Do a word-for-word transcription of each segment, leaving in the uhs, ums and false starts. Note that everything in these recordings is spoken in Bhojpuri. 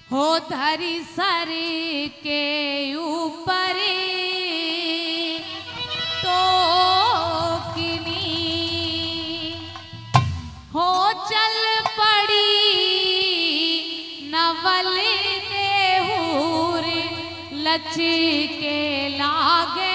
हो धरी सर के ऊपर तो किनी हो चल पड़ी नवल देहूर लच के लागे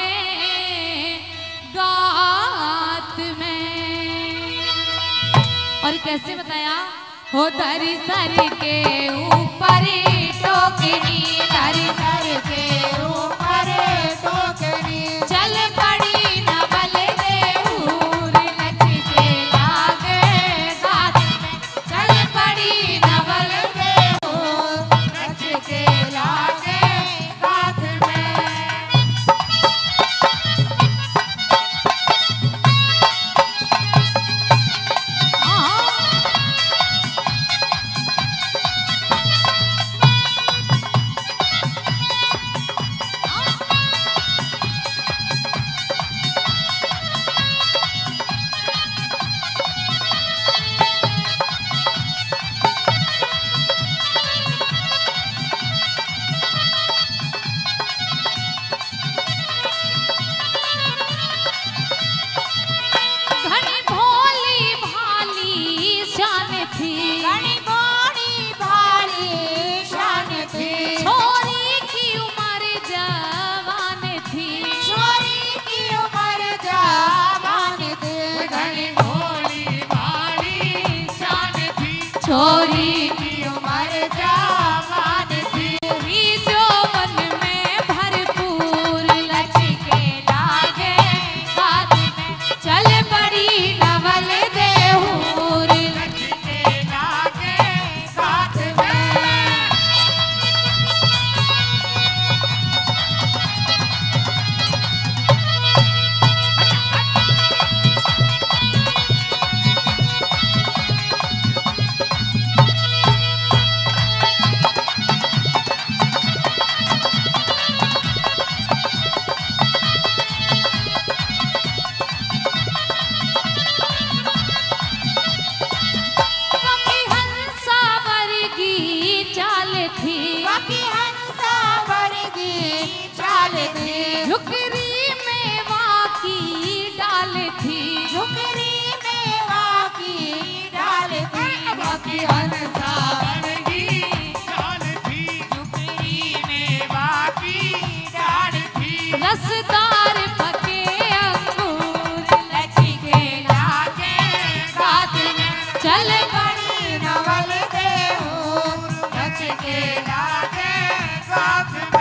गात में। और कैसे बताया? हो धरी सर के ऊपर टोकनी, धरी सर के ऊपर टोकनी, चल पड़ी नवल देहूर लच के लागे गात में, चल पड़ी नवल देहूर लच के लागे गात में। छोरी की उम्र जवान थी, जो मन में भरपूर लच के लागे गात में, चल पड़ी नवल देहूर लच के लागे गात में। झुकरी में वाकी डाल थी, झुकरी में वाकी डाल थी, वाकी हंसा वर्गी डाल थी, झुकरी में वाकी डाल थी, रसदार पके अंगूर लच के लागे गात में, चल पड़ी नवल देहूर लच के लागे गात में।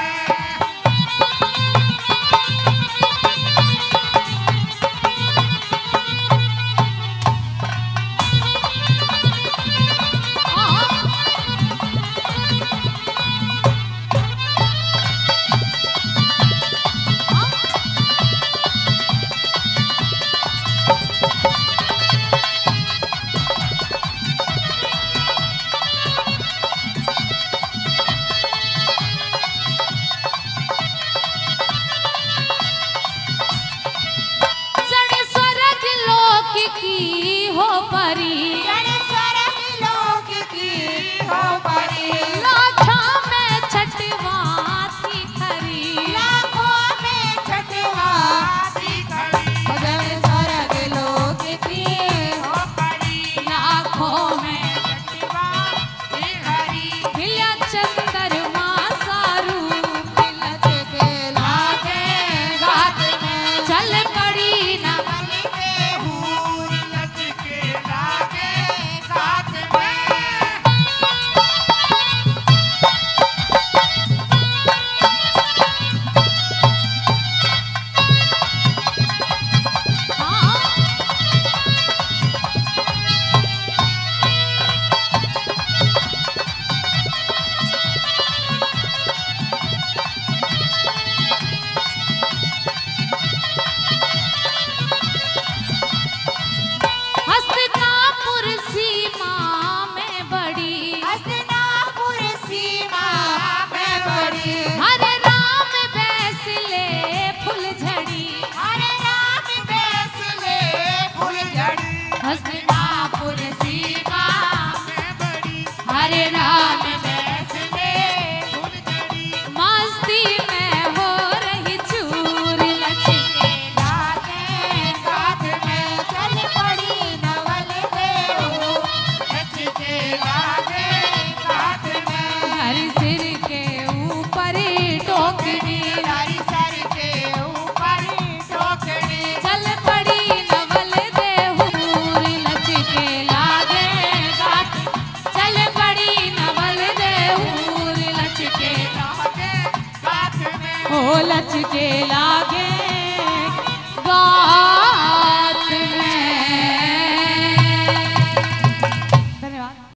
ओ लचके लागे गाल